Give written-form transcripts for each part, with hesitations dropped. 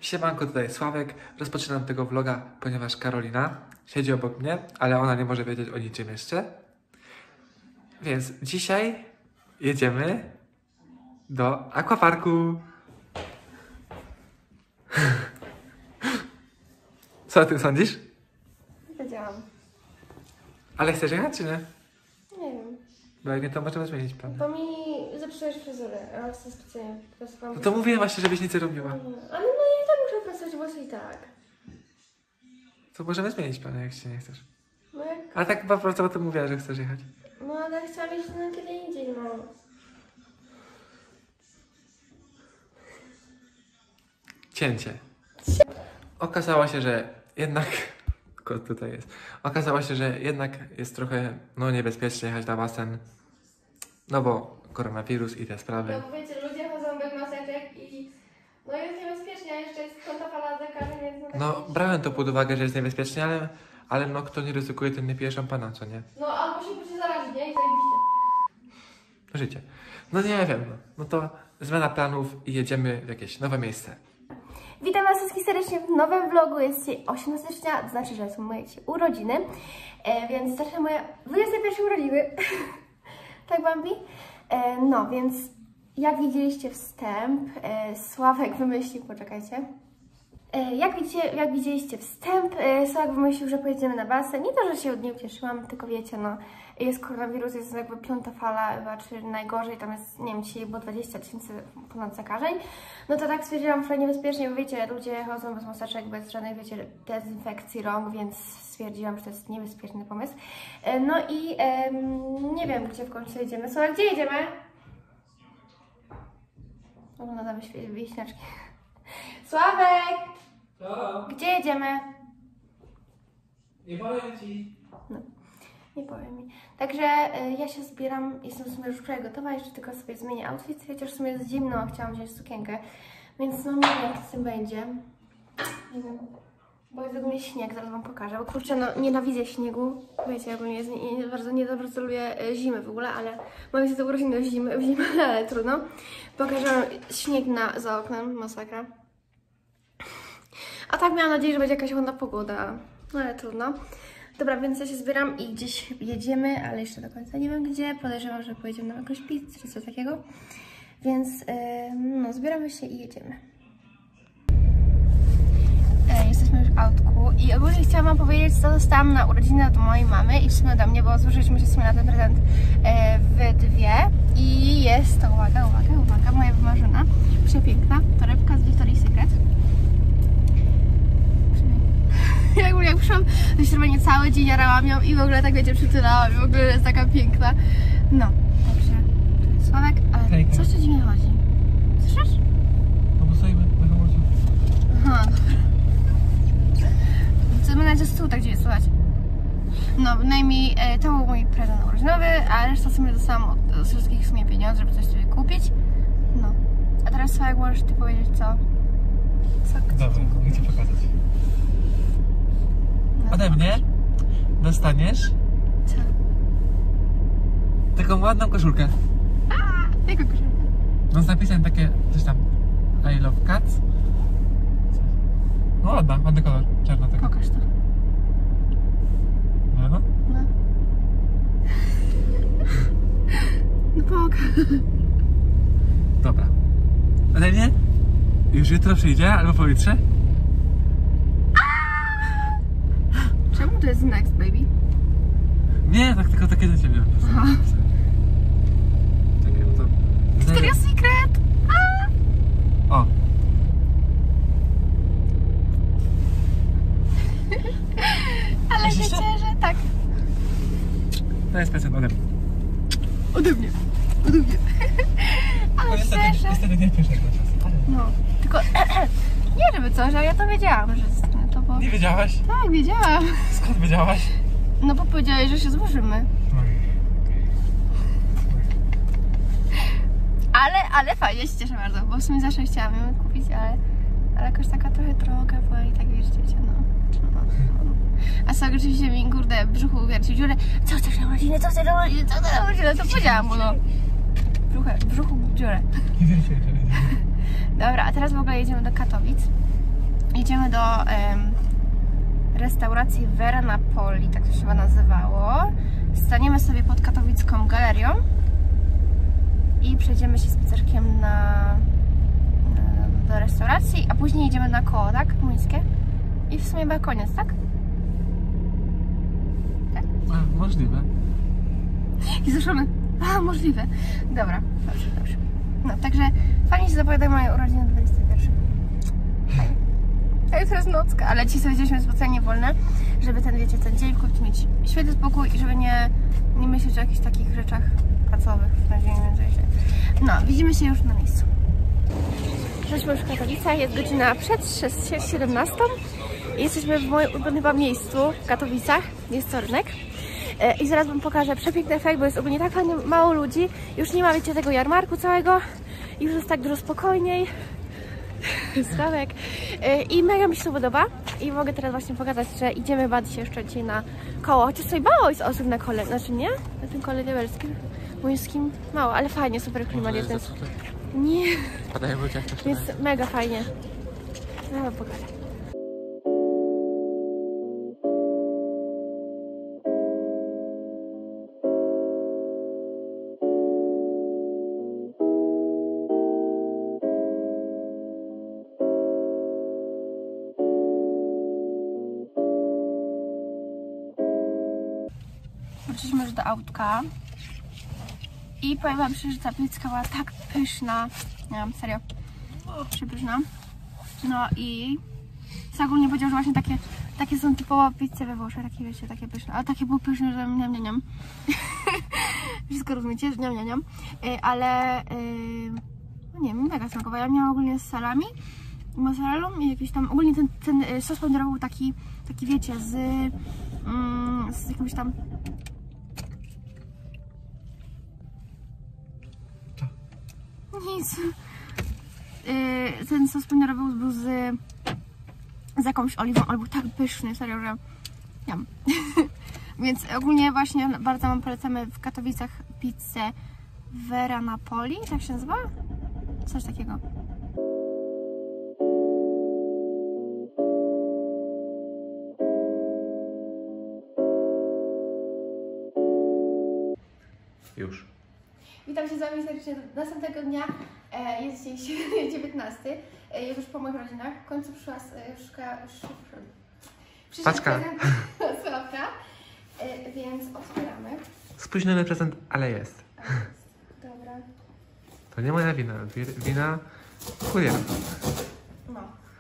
Siemanko, tutaj Sławek. Rozpoczynam tego vloga, ponieważ Karolina siedzi obok mnie, ale ona nie może wiedzieć o niczym jeszcze. Więc dzisiaj jedziemy do aquaparku. Co o tym sądzisz? Wiedziałam. Ale chcesz jechać, czy nie? Nie wiem. Bo jak nie, to możemy zmienić plan. Bo mi zepsułeś fryzurę, a chcę specjalnie No to mówiłem właśnie, żebyś nic nie robiła. Ale no ja i tak muszę pracować włosy i tak. To możemy zmienić plan, jak się nie chcesz. No jak... Ale tak po prostu o tym mówiła, że chcesz jechać. No ale chciałam iść na kiedy indziej, no. Cięcie. Okazało się, że jednak... Kot tutaj jest. Okazało się, że jednak jest trochę niebezpiecznie jechać na basen. No bo koronawirus i te sprawy. No wiecie, ludzie chodzą bez maseczek i... No jest niebezpiecznie, a jeszcze jest piąta fala zakażeń, więc... No brałem to pod uwagę, że jest niebezpiecznie, ale no kto nie ryzykuje, ten nie pije szampana, co nie? No albo się zarazić, nie? I zajebiście. Życie. No nie wiem, no to zmiana planów i jedziemy w jakieś nowe miejsce. Witam Was wszystkich serdecznie w nowym vlogu. Jest dzisiaj 18 stycznia, to znaczy, że są moje urodziny, więc zacznę moje 21 urodziny. Tak, Bambi? No, więc jak widzieliście wstęp, Sławek wymyślił, poczekajcie. Jak widzieliście wstęp, Sławek wymyślił, że pojedziemy na basen. Nie to, że się od niej ucieszyłam, tylko wiecie, no, jest koronawirus, jest jakby piąta fala, chyba, czy najgorzej, tam jest, nie wiem, dzisiaj było 20 000 ponad zakażeń. No to tak stwierdziłam, że niebezpiecznie, bo wiecie, ludzie chodzą bez maseczek, bez żadnej, wiecie, dezynfekcji rąk, więc stwierdziłam, że to jest niebezpieczny pomysł. No i nie wiem, gdzie w końcu jedziemy. Sławek, gdzie jedziemy? Oglądamy wieśniaczki. Sławek! Co? Gdzie jedziemy? Nie powiem ci. No, nie powiem mi. Także ja się zbieram, jestem w sumie już wczoraj gotowa, jeszcze tylko sobie zmienię outfit, chociaż w sumie jest zimno, a chciałam wziąć sukienkę. Więc no nie wiem, jak z tym będzie. Nie wiem, bo jest ogólnie śnieg, zaraz Wam pokażę. Bo kurczę, no nienawidzę śniegu. Wiecie, ogólnie nie bardzo lubię zimy w ogóle, ale mam się to urodziny w zimę, ale trudno. Pokażę Wam śnieg za oknem, masakra. A tak miałam nadzieję, że będzie jakaś ładna pogoda, no ale trudno. Dobra, więc ja się zbieram i gdzieś jedziemy, ale jeszcze do końca nie wiem gdzie. Podejrzewam, że pojedziemy na jakąś pizzę czy coś takiego. Więc no, zbieramy się i jedziemy. Jesteśmy już w autku i ogólnie chciałam Wam powiedzieć, co dostałam na urodziny od mojej mamy i w sumie ode mnie, bo złożyliśmy się w sumie na ten prezent w dwie. I jest to, uwaga, moja wymarzona, przepiękna torebka z Victoria's Secret. Jak przyszłam do śrubowania cały dzień, jarałam ją i w ogóle tak wiecie, przytulałam i w ogóle jest taka piękna. No, dobrze. Sławek, ale Hejka. coś tu dziwnie chodzi. Słyszysz? No bo stoimy na hamocie. Aha, dobra. Co my na stół tak gdzieś słuchać. No, bynajmniej to był mój prezent urodzinowy, a resztę sobie dostałam od wszystkich w sumie pieniądze, żeby coś sobie kupić. No. A teraz Sławek, możesz Ty powiedzieć co? Dobra, chcę pokazać. Ode mnie dostaniesz Co? taką ładną koszulkę. Jaka koszulka? No z napisem takie coś tam I love cats. No ładny kolor, czarna taka. Pokaż to. No. No. No pokaż. Dobra. Ode mnie już jutro przyjdzie albo pojutrze. Czemu to jest next, baby? Nie, tak tylko takie do ciebie. Aha. Czekaj, no to... Victoria's Secret! O! Ale się Myślisz, cieszę, tak. To jest prezent ode mnie. Ode mnie. Ale się cieszę. Niestety nie pierwszy czas. No, tylko nie żeby coś, ale ja to wiedziałam, że to bo... Nie wiedziałaś? Tak, wiedziałam. Skąd wiedziałaś? No bo powiedziałeś, że się złożymy. Ale fajnie, się cieszę bardzo, bo w sumie zawsze chciałam ją kupić, ale jakoś taka trochę droga była i tak wiesz, wiecie, no. A Sławek oczywiście mi, kurde, w brzuchu wiercił dziurę. Co chcesz na urodziny, co chcesz na urodziny, co chcesz na urodziny, to powiedziałam mu, no. W brzuchu dziurę. Nie wierzyłem. Dobra, a teraz w ogóle jedziemy do Katowic. jedziemy do restauracji Vera Napoli, tak to się chyba nazywało. Staniemy sobie pod katowicką galerią i przejdziemy się spacerkiem do restauracji, a później jedziemy na koło, tak? Komuńskie. I w sumie chyba koniec, tak? Tak? A, możliwe. I zaszony. A, możliwe. Dobra, dobrze. No, także fajnie się zapowiadają moje urodziny 21. Fajnie. A jutro jest nocka, ale dzisiaj sobie wzięliśmy specjalnie wolne, żeby ten dzień kupić, mieć świetny spokój i żeby nie myśleć o jakichś takich rzeczach pracowych w dzień między. No, widzimy się już na miejscu. Jesteśmy już w Katowicach, jest godzina przed 17 i jesteśmy w moim ulubionym chyba miejscu w Katowicach, jest to rynek. I zaraz wam pokażę przepiękny efekt, bo jest ogólnie tak fajnie mało ludzi, już nie ma, wiecie, tego jarmarku całego, już jest tak dużo spokojniej. Sławek. I mega mi się to podoba i mogę teraz właśnie pokazać, że idziemy bawić się jeszcze dzisiaj na koło, chociaż sobie mało jest osób na kole, znaczy nie? Na tym kole diabelskim, młyńskim mało, ale fajnie, super klimat jest. Nie. Padają ludzie, jak to się Jest mega fajnie. Ja wam pokażę. Wróciliśmy już do autka i powiem wam szczerze, że ta pizza była tak pyszna, nie wiem, serio, przepyszna. No i ogólnie powiedział, że właśnie takie są typowo pizze we Włoszech, takie wiecie, takie pyszne, ale takie były pyszne, że niam. Wszystko rozumiecie, że niam. Ale no nie wiem, mega smakowa. Ja miałam ogólnie z salami, mozzarellą i jakiś tam, ogólnie ten sos pomidorowy był taki wiecie, z jakimś tam... Nic. Ten sos pomidorowy był z jakąś oliwą, ale był tak pyszny, serio, że jam. Więc ogólnie właśnie bardzo wam polecamy w Katowicach pizzę Vera Napoli, tak się nazywa? Coś takiego. Już. Witam się z wami serdecznie następnego dnia. Jest dzisiaj 19. Jest już po moich rodzinach. W końcu przyszła Paczka. Sławka. Więc otwieramy. Spóźniony prezent, ale jest. Dobra. To nie moja wina. Wina kuriera. No.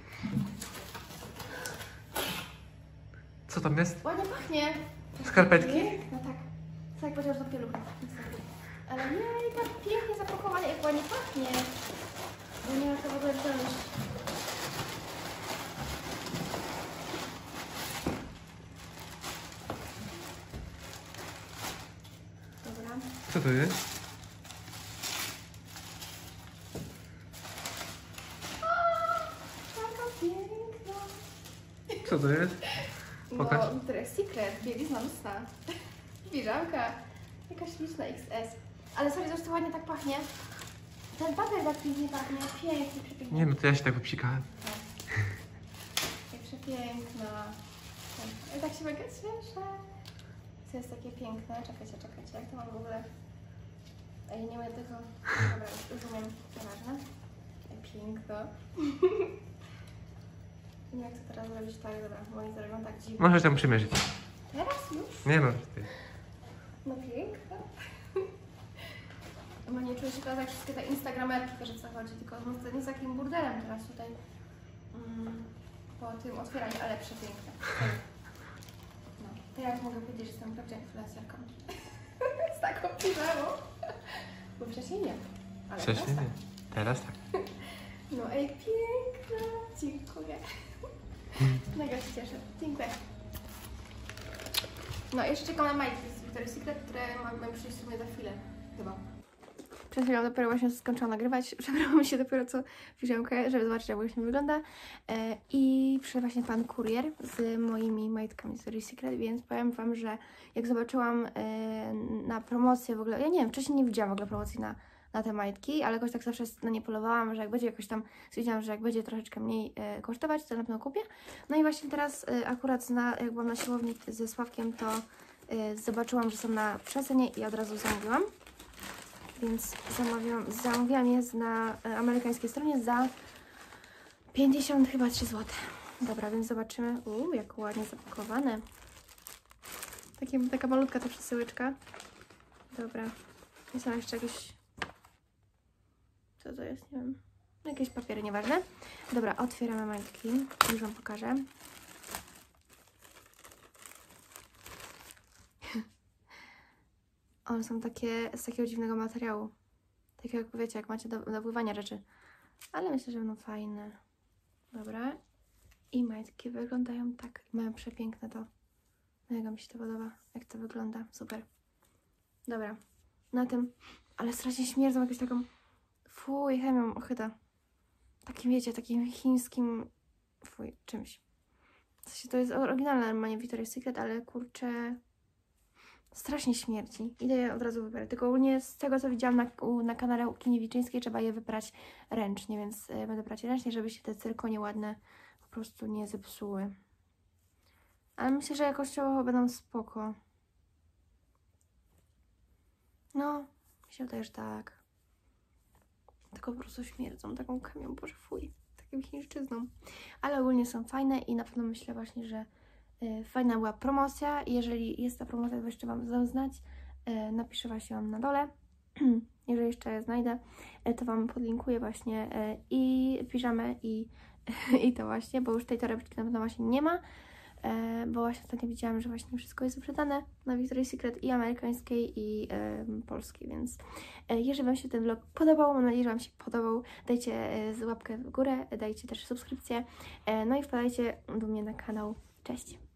Co tam jest? Ładnie pachnie. Skarpetki? No tak. Tak powiedział, że to pielucha. Ale nie, tak pięknie zapakowane, jak ładnie pachnie. Bo nie ma to w ogóle wziąć. Dobra. Co to jest? Taka piękna. Co to jest? Pokaż. No, Victoria's Secret, bielizna nocna. Piżamka. Jaka śliczna XS. Ale sorry, zresztą ładnie tak pachnie. Ten papier tak pięknie pachnie. Pięknie, przepięknie. Nie no, to ja się tak wypsikałem. Jak przepiękna. Ja tak się mega cieszę. To jest takie piękne. Czekajcie. Jak to mam w ogóle? Ej, nie umiem tego. Dobra, już umiem. Nieważne. Piękno. Nie wiem, jak to teraz zrobić tak. Dobra, moi zrobią tak dziwnie. Możesz tam przymierzyć. Teraz już? Nie no, ty. No piękne. No nie czuję się teraz jak wszystkie te instagramerki, wiesz o co chodzi, tylko no, nie z takim burdelem teraz tutaj po tym otwieraniu, ale przepiękne. No, to ja mogę powiedzieć, że jestem prawdziwą influencerką. Z taką piżamą. Bo wcześniej nie. Ale Wcześniej teraz nie. Teraz tak. tak. No ej, piękna. Dziękuję. Mega się cieszę. Dziękuję. No jeszcze czekam na majtki z Victoria's Secret, które mam przyjść sobie za chwilę. Chyba. Przed chwilą dopiero właśnie skończyłam nagrywać. Przebrałam się dopiero co w piżamkę, żeby zobaczyć, jak właśnie wygląda. I przyszedł właśnie pan kurier z moimi majtkami z Victoria's Secret, więc powiem wam, że jak zobaczyłam na promocję w ogóle, ja nie wiem, wcześniej nie widziałam w ogóle promocji na te majtki, ale jakoś tak zawsze na nie polowałam, że jak będzie jakoś tam, stwierdziłam, że jak będzie troszeczkę mniej kosztować, to na pewno kupię. No i właśnie teraz akurat jak byłam na siłowni ze Sławkiem, to zobaczyłam, że są na przecenie i od razu zamówiłam. Więc zamówiłam je na amerykańskiej stronie za 50 chyba 3 zł. Dobra, więc zobaczymy. Jak ładnie zapakowane. Taka malutka ta przesyłeczka. Dobra. I są jeszcze jakieś... Co to jest? Nie wiem. Jakieś papiery, nieważne. Dobra, otwieramy majtki. Już Wam pokażę. One są z takiego dziwnego materiału. Takiego jak wiecie, jak macie do pływania rzeczy. Ale myślę, że będą fajne. Dobra. I majtki wyglądają tak. Mają przepiękne to. Mega mi się to podoba, jak to wygląda. Super. Dobra. Na tym. Ale strasznie śmierdzą jakąś taką... Fuj, chemią ochyda. Takim, wiecie, takim chińskim... Fuj, czymś. W sensie to jest oryginalne normalnie Victoria's Secret, ale kurczę... Strasznie śmierdzi. Idę je od razu wybrać. Tylko ogólnie z tego, co widziałam na kanale u Kini Wiczyńskiej, trzeba je wybrać ręcznie, więc będę brać ręcznie, żeby się te cyrkonie ładne po prostu nie zepsuły. Ale myślę, że jakościowo będą spoko. No, mi się wydaje, że tak. Tylko po prostu śmierdzą taką chemią, boże fuj, takim chińszczyzną. Ale ogólnie są fajne i na pewno myślę właśnie, że fajna była promocja. Jeżeli jest ta promocja, to jeszcze Wam dam znać. Napiszę właśnie Wam na dole. Jeżeli jeszcze je znajdę, to Wam podlinkuję właśnie i piżamę i to właśnie, bo już tej torebeczki na pewno właśnie nie ma. Bo właśnie ostatnio widziałam, że właśnie wszystko jest wyprzedane na Victoria's Secret i amerykańskiej i polskiej, więc jeżeli Wam się ten vlog podobał, mam nadzieję, że Wam się podobał, dajcie łapkę w górę, dajcie też subskrypcję, no i wpadajcie do mnie na kanał. Cześć!